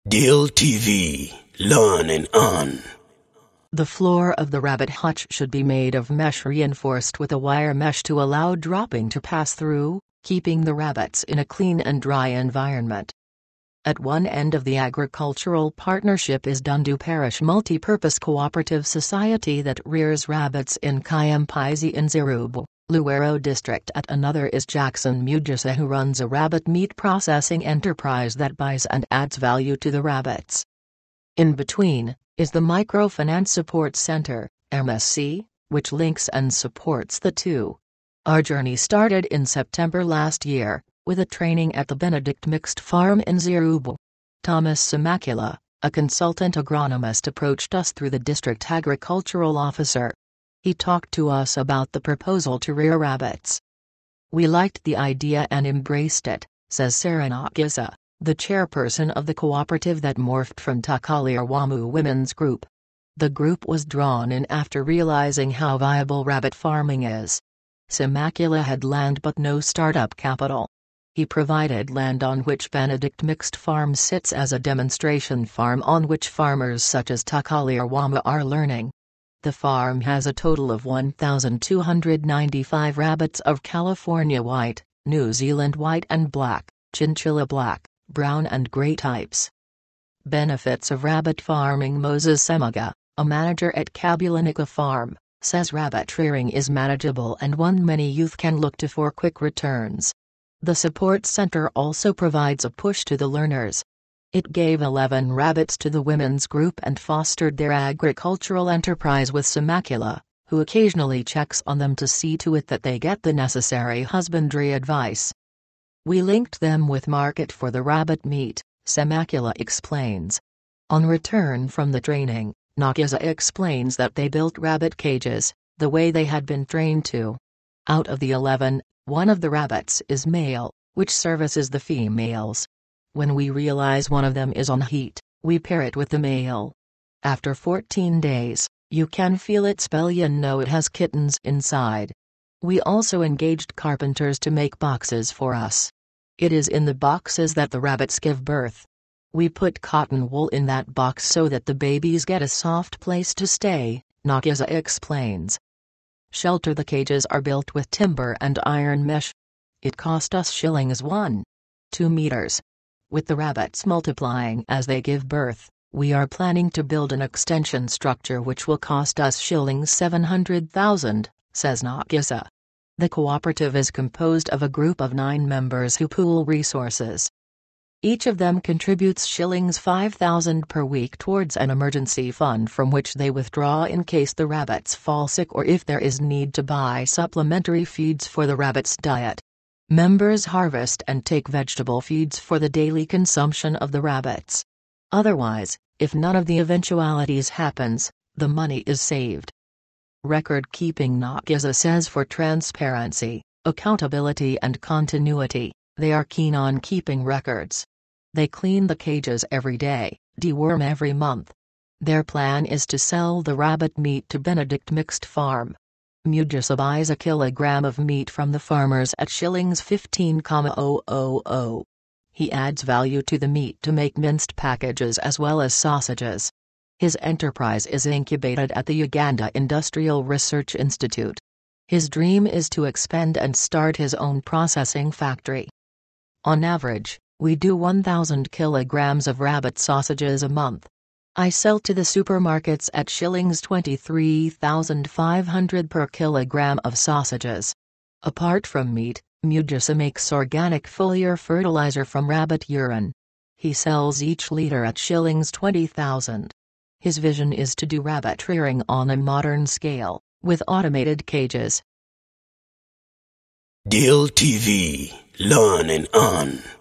Deal TV, learn and earn. The floor of the rabbit hutch should be made of mesh reinforced with a wire mesh to allow dropping to pass through, keeping the rabbits in a clean and dry environment. At one end of the agricultural partnership is Dundu Parish Multi-Purpose Cooperative Society that rears rabbits in Kayampizi in Zirubu, Luero district. At another is Jackson Mujisa, who runs a rabbit meat processing enterprise that buys and adds value to the rabbits. In between is the Microfinance Support Center, MSC, which links and supports the two. Our journey started in September last year, with a training at the Benedict Mixed Farm in Zirubu. Thomas Samakula, a consultant agronomist, approached us through the district agricultural officer. He talked to us about the proposal to rear rabbits. We liked the idea and embraced it, says Sarah Nakisa, the chairperson of the cooperative that morphed from Takalirwamu Women's Group. The group was drawn in after realizing how viable rabbit farming is. Samakula had land but no startup capital. He provided land on which Benedict Mixed Farm sits as a demonstration farm on which farmers such as Takalirwamu are learning. The farm has a total of 1,295 rabbits of California white, New Zealand white and black, chinchilla black, brown and gray types. Benefits of rabbit farming. Moses Semaga, a manager at Kabulanika Farm, says rabbit rearing is manageable and one many youth can look to for quick returns. The support center also provides a push to the learners. It gave 11 rabbits to the women's group and fostered their agricultural enterprise with Samakula, who occasionally checks on them to see to it that they get the necessary husbandry advice. We linked them with market for the rabbit meat, Samakula explains. On return from the training, Nakisa explains that they built rabbit cages, the way they had been trained to. Out of the 11, one of the rabbits is male, which services the females. When we realize one of them is on heat, we pair it with the male. After 14 days, you can feel its belly and know it has kittens inside. We also engaged carpenters to make boxes for us. It is in the boxes that the rabbits give birth. We put cotton wool in that box so that the babies get a soft place to stay, Nakisa explains. Shelter. The cages are built with timber and iron mesh. It cost us shillings 1.2 meters. With the rabbits multiplying as they give birth, we are planning to build an extension structure which will cost us shillings 700,000, says Nakisa. The cooperative is composed of a group of 9 members who pool resources. Each of them contributes shillings 5,000 per week towards an emergency fund from which they withdraw in case the rabbits fall sick or if there is need to buy supplementary feeds for the rabbits' diet. Members harvest and take vegetable feeds for the daily consumption of the rabbits. Otherwise, if none of the eventualities happens, the money is saved. Record keeping. Nakisa says for transparency, accountability and continuity, they are keen on keeping records. They clean the cages every day, deworm every month. Their plan is to sell the rabbit meat to Benedict Mixed Farm. Mujisa buys a kilogram of meat from the farmers at shillings 15,000. He adds value to the meat to make minced packages as well as sausages. His enterprise is incubated at the Uganda Industrial Research Institute. His dream is to expand and start his own processing factory. On average, we do 1,000 kilograms of rabbit sausages a month. I sell to the supermarkets at shillings 23,500 per kilogram of sausages. Apart from meat, Mujisa makes organic foliar fertilizer from rabbit urine. He sells each liter at shillings 20,000. His vision is to do rabbit rearing on a modern scale, with automated cages. Deal TV, learn and earn.